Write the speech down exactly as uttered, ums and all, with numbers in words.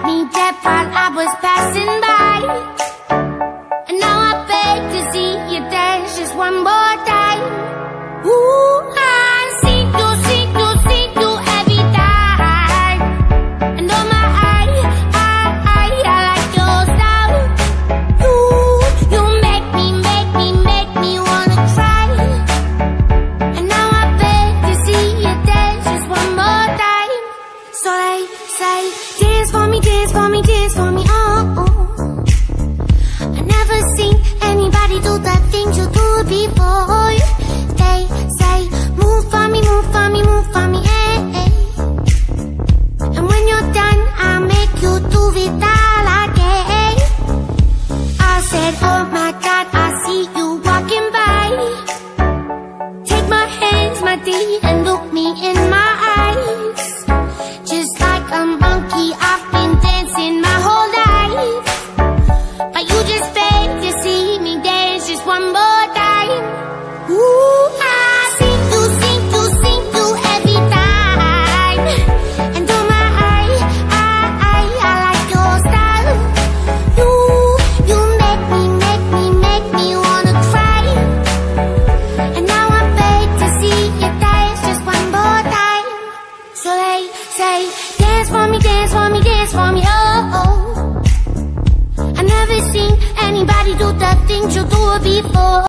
stopped me dead while I was passing by. And now I beg to see you dance just one more time. Ooh, I see you, see you, see you every time. And oh my, I, I, I, I like your style. You, you make me, make me, make me wanna cry. And now I beg to see you dance just one more time. So they say, dance for me, dance for me, dance for me, oh, oh. I never seen anybody do the things you do before. They say, move for me, move for me, move for me, eh, eh. And when you're done, I'll make you do it all again. I said, oh my God, I see you walking by. Take my hands, my dear, and look me in my eyes. Just like a monkey, I've been dancing my whole life. But you just beg to see me dance just one more time. Ooh, I see you, see you, see you every time. And oh my, I, I, I, I like your style. You, you make me, make me, make me wanna cry. And now I beg to see you dance just one more time. So they say, dance for me, dance for me, dance for me, oh, oh. I never seen anybody do the things you do before.